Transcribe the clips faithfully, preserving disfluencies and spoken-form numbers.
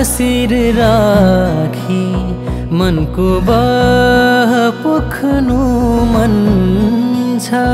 शिर राखी मनको बाह पोख्नु मन छ।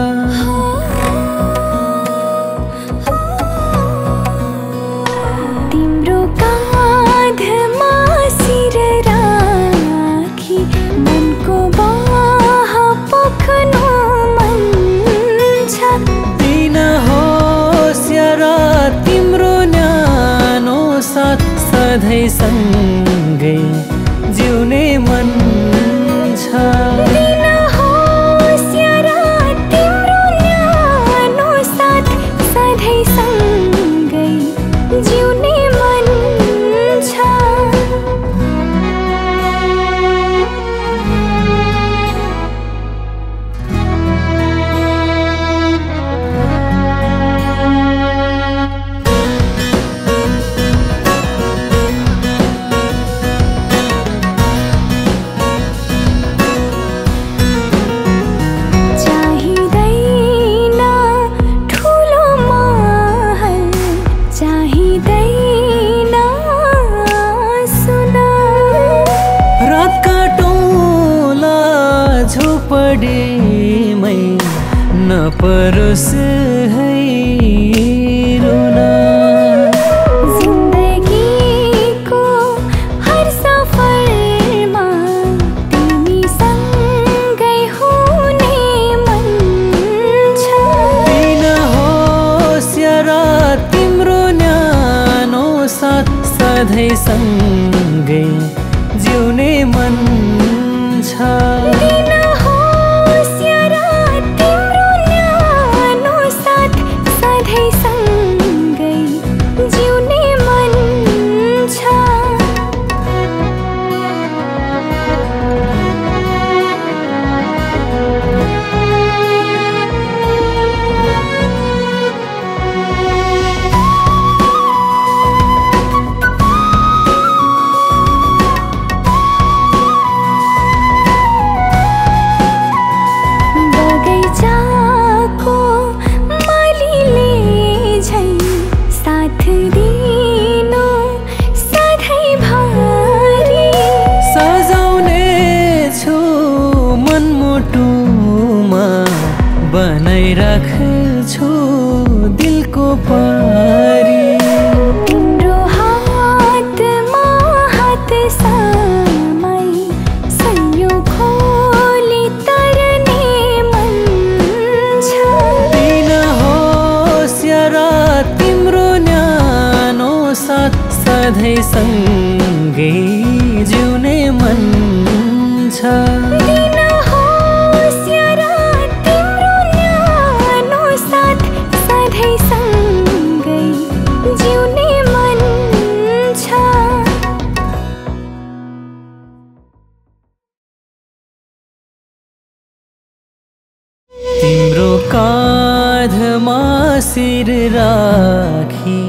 तिम्रो काँधमा शिर राखी मनको बाह पोख्नु मन छ। दिन होस् यारा तिम्रो न्यानो साथ सधैँ सँगै जिउने मन छ। दिन होस् यारा तिम्रो न्यानो साथ सधैँ सँगै जिउने मन छ। परोस है रोना। जिन्दगीको हर सफरमा तिमी सँगै हुने मन छ। दिन होस् यारा तिम्रो न्यानो साथ सधैँ सँगै जिउने मन छ। राख्छु दिलको पारी। तिम्रो हातमा हात समाई सैयौं खोली तर्ने मन छ। दिन होस् यारा तिम्रो न्यानो साथ सधैँ सँगै जिउने मन छ। तिम्रो काँधमा शिर राखी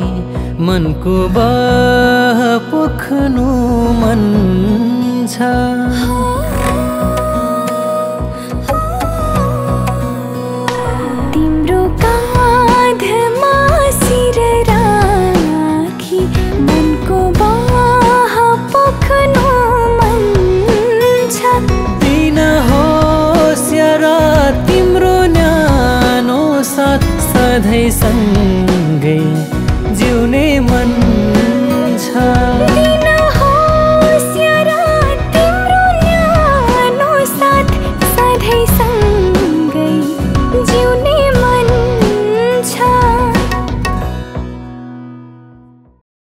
मनको बाह पोख्नु मन छ।